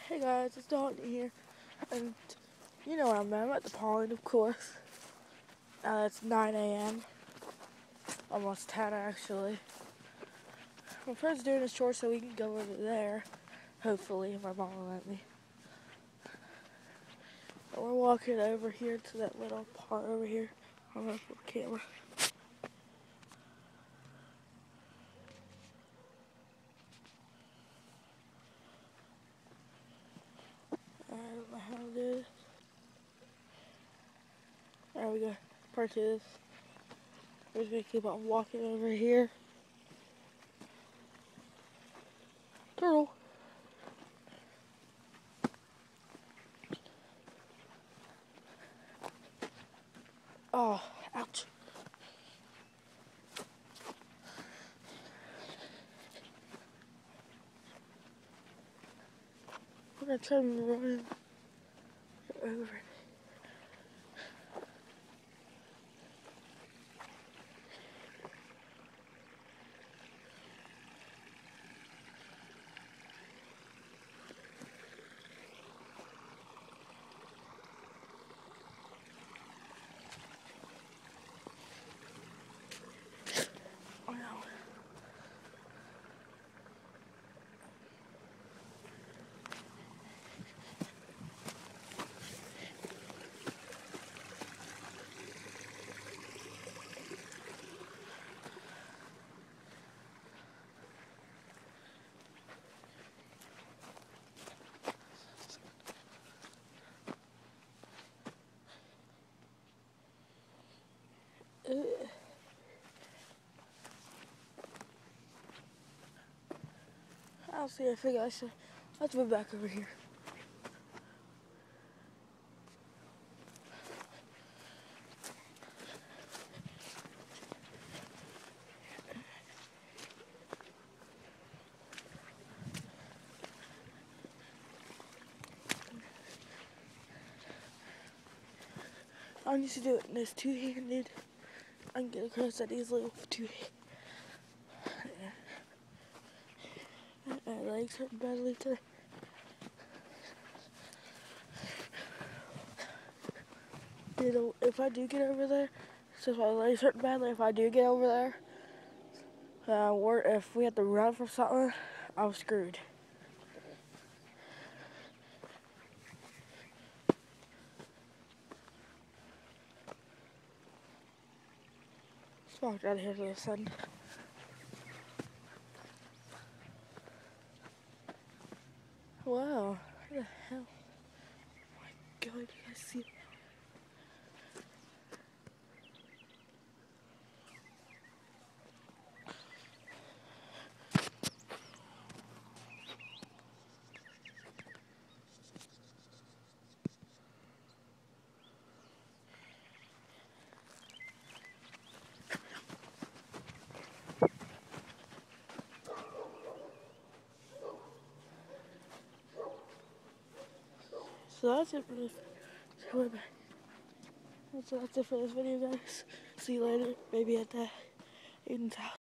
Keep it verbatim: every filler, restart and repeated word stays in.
Hey guys, it's Dalton here, and you know where I'm at. I'm at the pond, of course. Uh, it's nine A M almost ten actually. My friend's doing his chores so we can go over there, hopefully, if my mom will let me. But we're walking over here to that little part over here. I'm gonna put the camera. I don't know how to do this. There we go. Part two of this. We're just gonna keep on walking over here. Turtle. Oh, ouch. We're gonna try to run over. Oh no. Uh. I'll see. I figure I should. Let's move back over here. I need to do it in this two-handed. I can get across that easily with two hands. My legs hurt badly today. It'll, if I do get over there, since my legs hurt badly, if I do get over there, uh, or if we have to run from something, I'm screwed. Let's walk out of here to the sun. Wow, what the hell? Oh my god, you guys see it? So that's it for this. So we're back. So that's it for this video, guys. See you later. Maybe at the Aiden's house.